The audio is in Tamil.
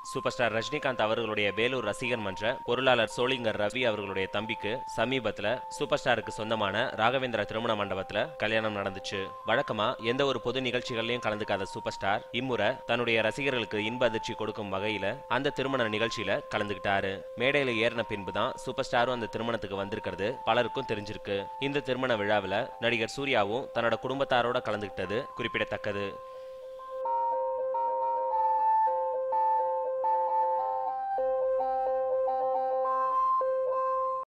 சூப்பர் ஸ்டார் ரஜினிகாந்த் அவர்களுடைய வேலூர் ரசிகர் மன்ற பொருளாளர் சோளிங்கர் ரவி அவர்களுடைய தம்பிக்கு சமீபத்துல சூப்பர் ஸ்டாருக்கு சொந்தமான ராகவேந்திரா திருமண மண்டபத்துல கல்யாணம் நடந்துச்சு. வழக்கமா எந்த ஒரு பொது நிகழ்ச்சிகள்லயும் கலந்துக்காத சூப்பர் ஸ்டார் இம்முறை தன்னுடைய ரசிகர்களுக்கு இன்ப அதிர்ச்சி கொடுக்கும் வகையில அந்த திருமண நிகழ்ச்சியில கலந்துகிட்டாரு. மேடையில ஏறின பின்புதான் சூப்பர் ஸ்டாரும் அந்த திருமணத்துக்கு வந்திருக்கிறது பலருக்கும் தெரிஞ்சிருக்கு. இந்த திருமண விழாவில் நடிகர் சூர்யாவும் தன்னோட குடும்பத்தாரோட கலந்துகிட்டது குறிப்பிடத்தக்கது.